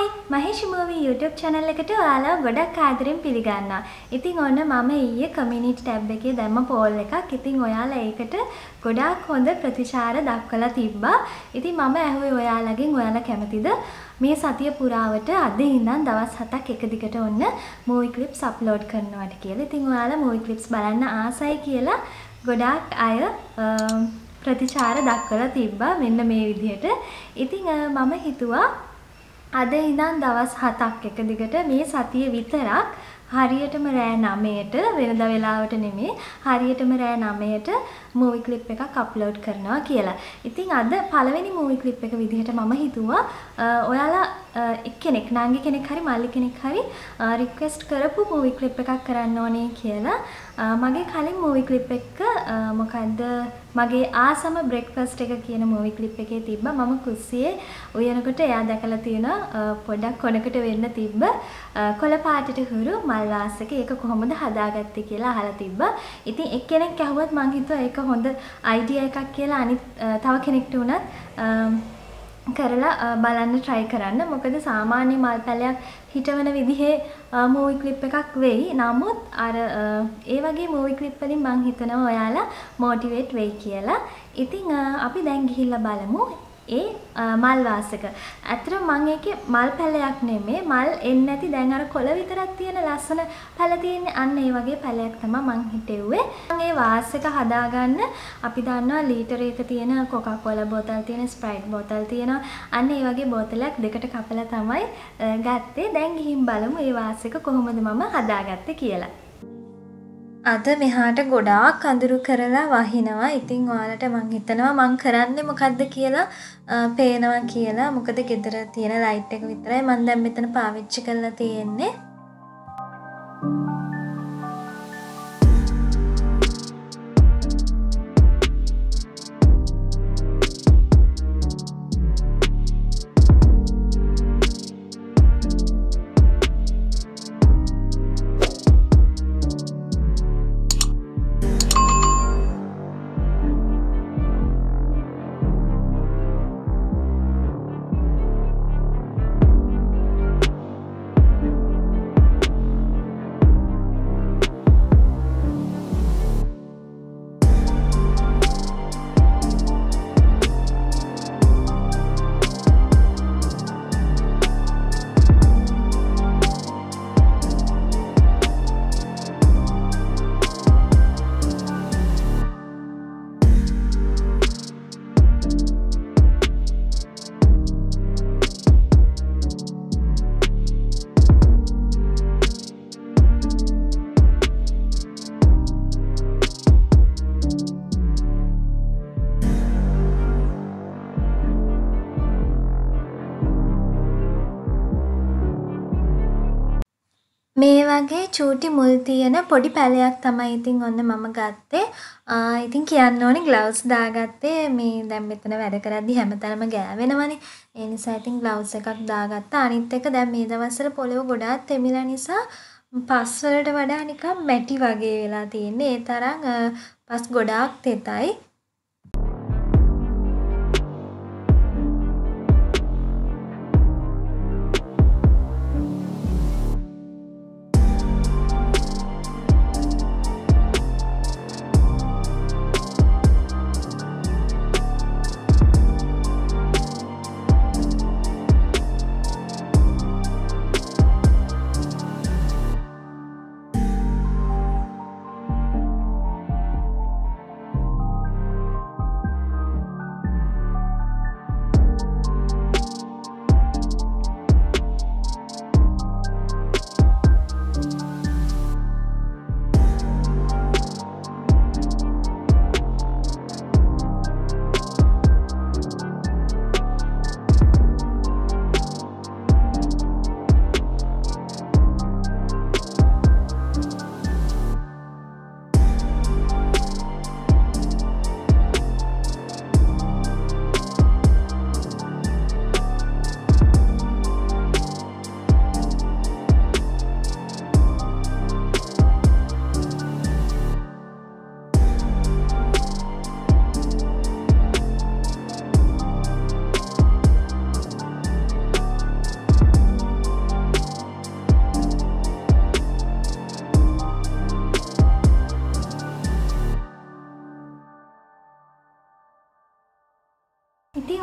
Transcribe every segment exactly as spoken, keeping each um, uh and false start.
Hi Maheshi movie YouTube channel එකට ඔයාලා ගොඩක් ආදරෙන් පිළිගන්නවා. ඉතින් ඔන්න මම ඊයේ community tab එකේ දැම්ම poll එකක්. ඉතින් ඔයාලා ඒකට ගොඩාක් හොඳ ප්‍රතිචාර දක්වලා තිබ්බා. ඉතින් මම ඇහුවේ ඔයාලගෙන් ඔයාලා කැමතිද මේ සතිය පුරාවට අද ඉඳන් දවස් හතක් එක දිගට ඔන්න movie clips upload කරනවාට කියලා. ඉතින් ඔයාලා movie clips බලන්න ආසයි කියලා ගොඩාක් අය ප්‍රතිචාර දක්වලා තිබ්බා මෙන්න මේ විදිහට. ඉතින් මම හිතුවා අද ඉඳන් දවස් හතක් එක දිගට මේ සතිය විතරක් හරියටම රෑ නවයට වෙනදා වෙලාවට නෙමෙයි හරියටම රෑ නවයට movie clip එකක් upload කරනවා කියලා. ඉතින් අද පළවෙනි movie clip එක විදිහට මම හිතුවා ඔයාලා එක්කෙනෙක් නාංගි කෙනෙක් හරි මල්ලි කෙනෙක් හරි request කරපු movie clip එකක් කරන්න ඕනේ කියලා. මගේ කලින් movie clip එක මොකද්ද මගේ ආසම breakfast එක කියන movie clip එකේ තිබ්බා. මම කුස්සියේ උයනකොට එයා දැකලා තියෙනවා පොඩක් කොනකට වෙන්න තිබ්බ කොළ පාටට හුරු මල් වාසක ඒක කොහොමද හදාගත්තේ කියලා අහලා තිබ්බා. ඉතින් එක්කෙනෙක් ඇහුවත් මං හිතුවා ඒක හොඳ අයිඩියා එකක් කියලා අනිත් තව කෙනෙක්ට උනත් කරලා බලන්න try කරන්න. මොකද සාමාන්‍ය මල් පැලයක් හිටවන විදිහේ movie clip එකක් වෙයි. නමුත් අර ඒ වගේ movie clip වලින් මං හිතනවා ඔයාලා motivate වෙයි කියලා. ඉතින් අපි දැන් ගිහිල්ලා බලමු ඒ මල් වාසක. ඇත්තටම මම ඒකේ මල් පැලයක් නෙමෙයි මල් එන්නේ නැති දැන් අර කොළ විතරක් තියෙන ලස්සන පැල තියෙන්නේ අන්න ඒ වගේ පැලයක් තමයි මං හිතෙව්වේ. මම ඒ වාසක හදාගන්න අපි දන්නවා ලීටර එක තියෙන කොකාකෝලා බෝතල් තියෙන ස්ප්‍රයිට් බෝතල් තියෙනවා. අන්න ඒ වගේ බෝතලයක් දෙකට කපලා තමයි ගත්තේ. දැන් ගිහින් බලමු ඒ වාසක කොහොමද මම හදාගත්තේ කියලා. අද මෙහාට ගොඩාක් අඳුරු කරලා වහිනවා. ඉතින් ඔයාලට මං හිතනවා මං කරන්නේ මොකද්ද කියලා පේනවා කියලා. මොකද ගෙදර තියෙන ලයිට් එක විතරයි මං දැන් මෙතන පාවිච්චි කරලා තියෙන්නේ. මේ වගේ චූටි මුල් තියෙන පොඩි පැලයක් තමයි ඉතින් ඔන්න මම ගත්තේ. ඉතින් කියන්න ඕනේ ග්ලව්ස් දාගත්තේ මේ දැන් මෙතන වැඩ කරද්දි හැමතැනම ගෑවෙනවනේ. ඒ නිසා ඉතින් ග්ලව්ස් එකක් දාගත්තා. අනිත් එක දැන් මේ දවස්වල පොළව ගොඩාක් තෙමිලා නිසා පස් වලට වඩා නිකන් මැටි වගේ වෙලා තියෙන්නේ. ඒ තරම් පස් ගොඩාක් තෙතයි.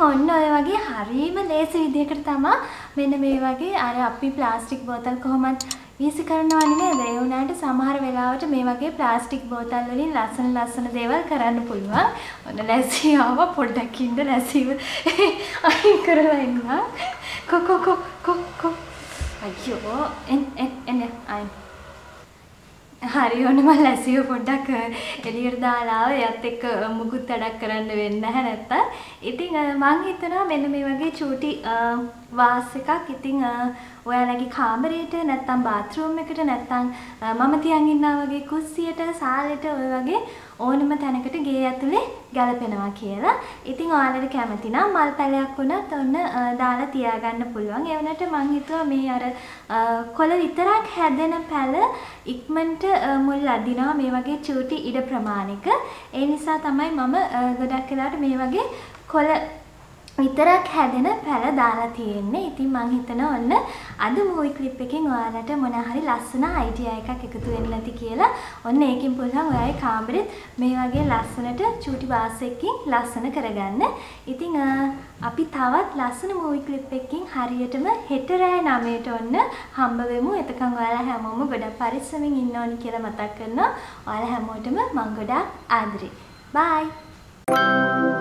ඔන්න ඔය වගේ හරීම ලේසි විදිහකට තමයි මෙන්න මේ වගේ අර අපි ප්ලාස්ටික් බෝතල් කොහොමද වීසි කරනවනේ නේද? ඒ වුණාට සමහර වෙලාවට මේ වගේ ප්ලාස්ටික් බෝතල් වලින් ලස්සන ලස්සන දේවල් කරන්න පුළුවන්. ඔන්න ලැස්සිය ආව පොඩ්ඩක් ඉන්න ලැස්සිව අයින් කරලා ඉන්න. කො කො කො කො කො අයියෝ එන් එන් එන් අයින්. හරි ඔන්න මම ලැස්සිව පොඩ්ඩක් එළියට දාලා ආවා. එයත් එක්ක මුකුත් වැඩක් කරන්න වෙන්නේ නැහැ නැත්තම්. ඉතින් මම හිතනවා මෙන්න මේ වගේ චූටි වාස් එකක් ඉතින් ඔයාලගේ කාමරේට නැත්තම් බාත්රූම් එකට නැත්තම් මම තියන් ඉන්නා වගේ කුස්සියට සාලෙට ඔය වගේ ඕනම තැනකට ගේ ඇතුලේ ගැලපෙනවා කියලා. ඉතින් ඔයාලට කැමති නම් මල් පැලයක් වුණත් ඔන්න දාලා තියාගන්න පුළුවන්. ඒ වුණාට මං හිතුවා මේ අර කොළ විතරක් හැදෙන පැල ඉක්මනට මුල් අදිනවා මේ වගේ චූටි ඉඩ ප්‍රමාණයක. ඒ නිසා තමයි මම ගොඩක් වෙලාවට මේ වගේ කොළ විතරක් හැදෙන පැල දාලා තියෙන්නේ. ඉතින් මං හිතනවා ඔන්න අද මූවි ක්ලිප් එකෙන් ඔයාලට මොන හරි ලස්සන අයිඩියා එකක් එකතු වෙන්න ඇති කියලා. ඔන්න ඒකෙන් පුළුවන් ඔයාගේ කාමරෙත් මේ වගේ ලස්සනට චූටි වාස් එකකින් ලස්සන කරගන්න. ඉතින් අපි තවත් ලස්සන මූවි ක්ලිප් එකකින් හරියටම හෙට රෑ නවයට ඔන්න හම්බ වෙමු. එතකන් ඔයාලා හැමෝම ගොඩක් පරිස්සමින් ඉන්න ඕනි කියලා මතක් කරනවා. ඔයාලා හැමෝටම මං ගොඩක් ආදරේ. බයි.